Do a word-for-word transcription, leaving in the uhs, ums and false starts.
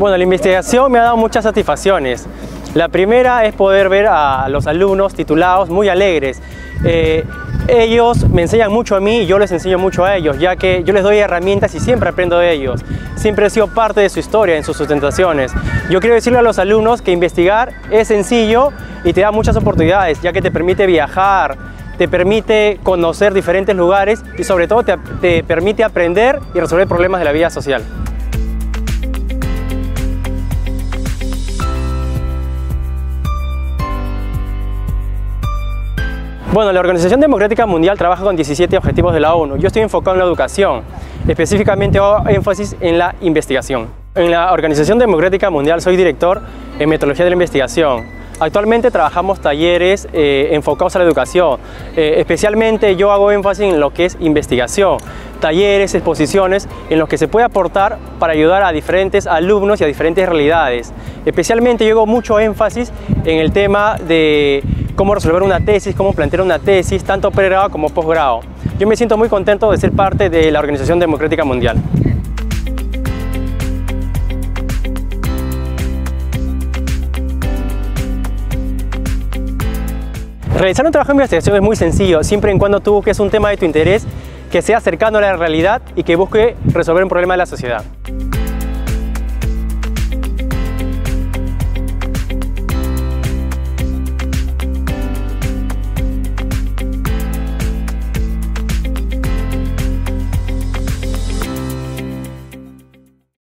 Bueno, la investigación me ha dado muchas satisfacciones. La primera es poder ver a los alumnos titulados muy alegres. Eh, ellos me enseñan mucho a mí y yo les enseño mucho a ellos, ya que yo les doy herramientas y siempre aprendo de ellos. Siempre he sido parte de su historia en sus sustentaciones. Yo quiero decirle a los alumnos que investigar es sencillo y te da muchas oportunidades, ya que te permite viajar, te permite conocer diferentes lugares y sobre todo te, te permite aprender y resolver problemas de la vida social. Bueno, la Organización Democrática Mundial trabaja con diecisiete objetivos de la ONU. Yo estoy enfocado en la educación, específicamente hago énfasis en la investigación. En la Organización Democrática Mundial soy director en metodología de la investigación. Actualmente trabajamos talleres eh, enfocados a la educación, eh, especialmente yo hago énfasis en lo que es investigación, talleres, exposiciones en los que se puede aportar para ayudar a diferentes alumnos y a diferentes realidades. Especialmente yo hago mucho énfasis en el tema de cómo resolver una tesis, cómo plantear una tesis, tanto pregrado como posgrado. Yo me siento muy contento de ser parte de la Organización Democrática Mundial. Realizar un trabajo de investigación es muy sencillo, siempre y cuando tú busques un tema de tu interés que sea cercano a la realidad y que busque resolver un problema de la sociedad.